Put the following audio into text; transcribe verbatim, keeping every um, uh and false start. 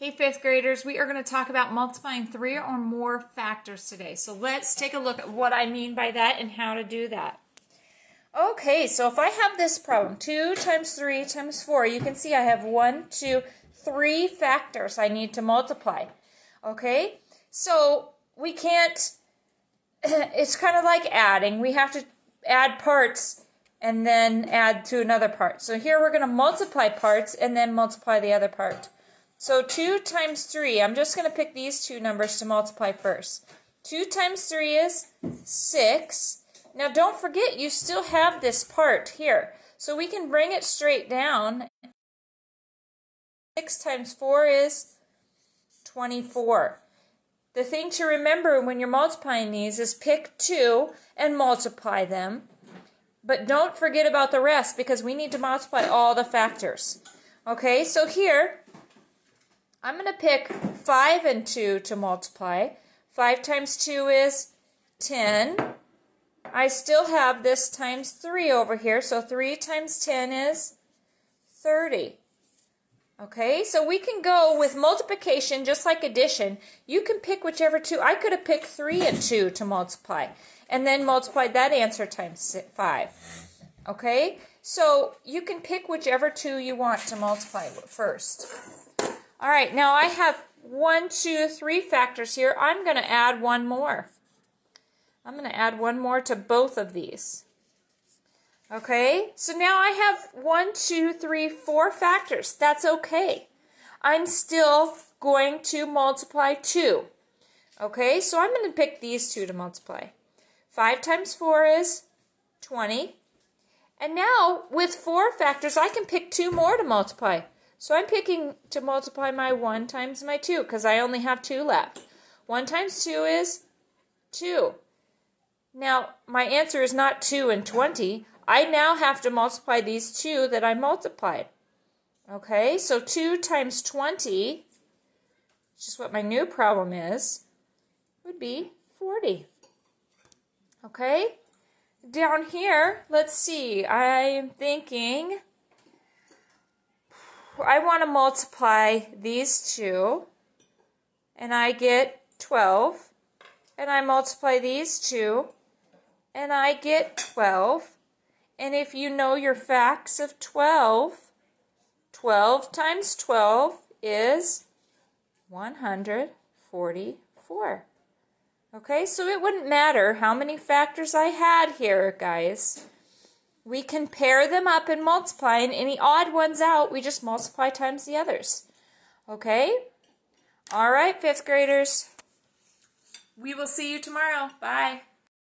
Hey fifth graders, we are going to talk about multiplying three or more factors today. So let's take a look at what I mean by that and how to do that. Okay, so if I have this problem, two times three times four, you can see I have one, two, three factors I need to multiply. Okay, so we can't, it's kind of like adding. We have to add parts and then add to another part. So here we're going to multiply parts and then multiply the other part. So two times three, I'm just going to pick these two numbers to multiply first. two times three is six. Now don't forget, you still have this part here. So we can bring it straight down. six times four is twenty-four. The thing to remember when you're multiplying these is pick two and multiply them. But don't forget about the rest because we need to multiply all the factors. Okay, so here I'm going to pick five and two to multiply. five times two is ten. I still have this times three over here, so three times ten is thirty. Okay, so we can go with multiplication just like addition. You can pick whichever two. I could have picked three and two to multiply, and then multiplied that answer times five. Okay, so you can pick whichever two you want to multiply first. All right, now I have one, two, three factors here. I'm going to add one more. I'm going to add one more to both of these. Okay, so now I have one, two, three, four factors. That's okay. I'm still going to multiply two. Okay, so I'm going to pick these two to multiply. five times four is twenty. And now with four factors, I can pick two more to multiply. So I'm picking to multiply my one times my two because I only have two left. one times two is two. Now, my answer is not two and twenty. I now have to multiply these two that I multiplied. Okay, so two times twenty, which is what my new problem is, would be forty. Okay, down here, let's see, I am thinking I want to multiply these two, and I get twelve, and I multiply these two, and I get twelve, and if you know your facts of twelve, twelve times twelve is one hundred forty-four. Okay, so it wouldn't matter how many factors I had here, guys. We can pair them up and multiply, and any odd ones out, we just multiply times the others. Okay? All right, fifth graders. We will see you tomorrow. Bye.